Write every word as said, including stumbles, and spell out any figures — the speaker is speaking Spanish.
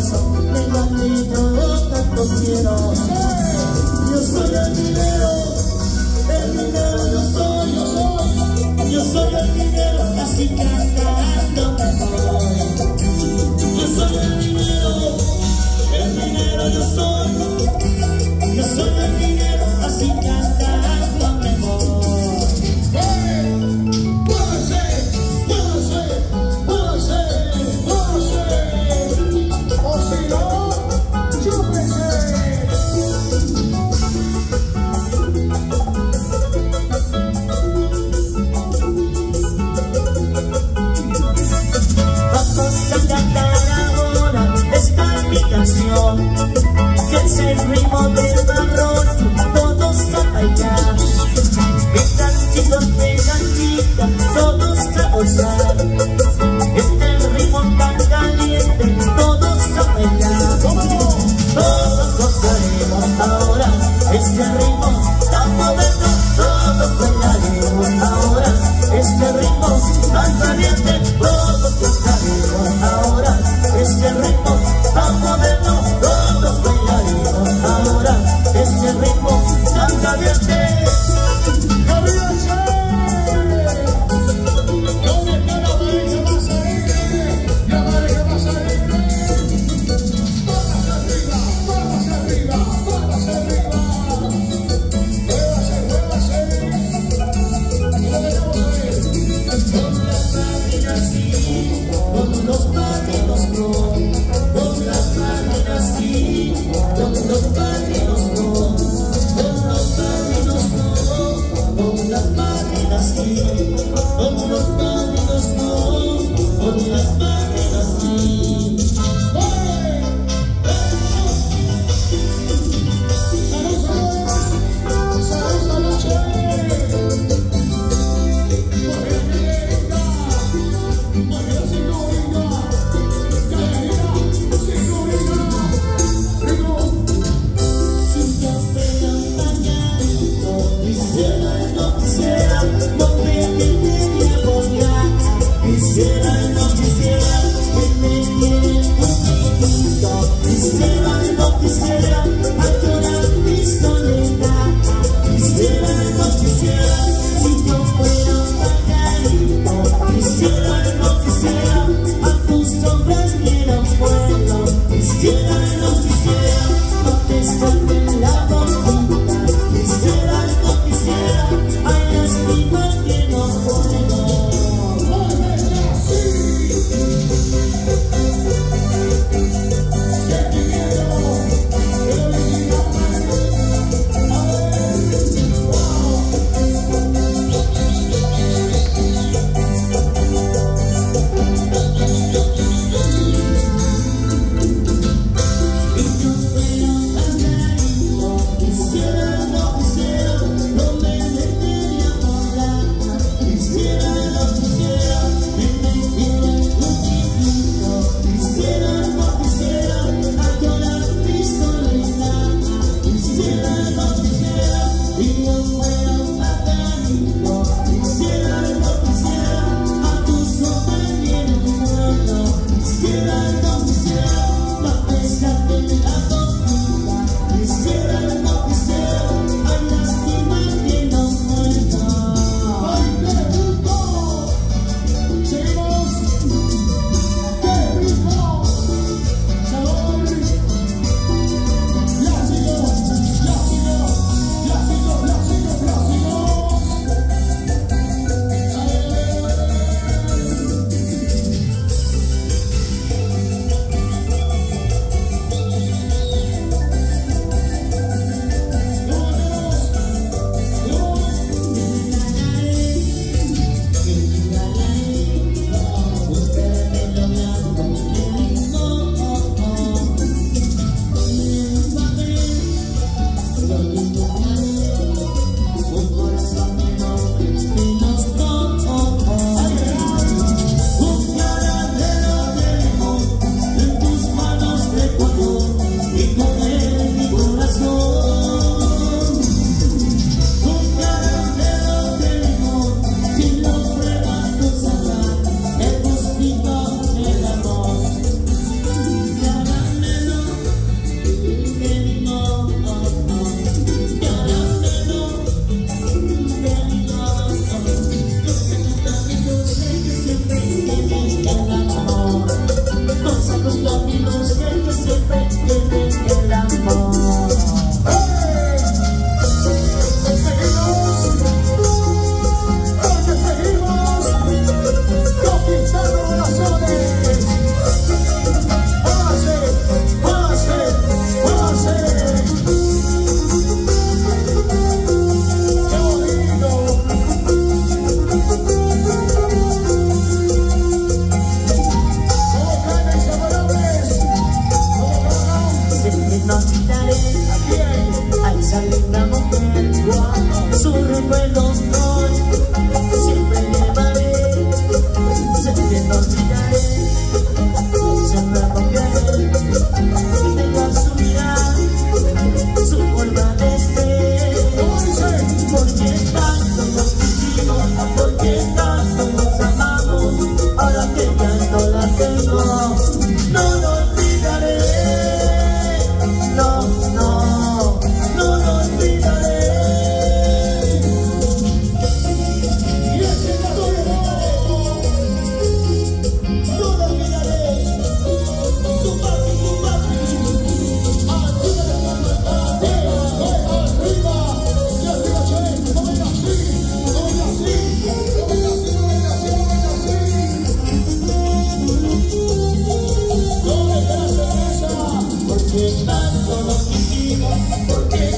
eso me imagino tanto quiero. Yo soy el dinero, el dinero yo soy, yo soy, yo soy el dinero, así cantando me voy. Yo soy el dinero, el dinero yo soy, yo soy el dinero, así cantando me voy. Que es el ritmo del marrón, todos a bailar. Vengan chicos, vengan chicas, todos a gozar. Este el ritmo tan caliente, todos a bailar. Todos gozaremos ahora, este ritmo tan moderno, todos bailaremos ahora. Este ritmo tan caliente, todos gozaremos ahora. Este ritmo tan moderno, todos bailaremos ahora. Este ritmo tan caliente. Yeah. Siempre no olvidaré a esa linda mujer. Su recuerdo hoy siempre llevaré. Siempre no olvidaré a esa linda mujer. Y tenga su mirar, su forma de ser. Porque tanto nos quisimos, porque tanto nos amamos. Ahora que ya no la tengo, no lo olvidaré. No, no, no lo olvidaré. Y ese es todo, no lo olvidaré. Tu papi, tu papi, arriba la mano, arriba, arriba, y arriba, che, no venga así, no venga así, no venga así, no venga así, no venga así. No me das esa, porque tanto lo quisimos, porque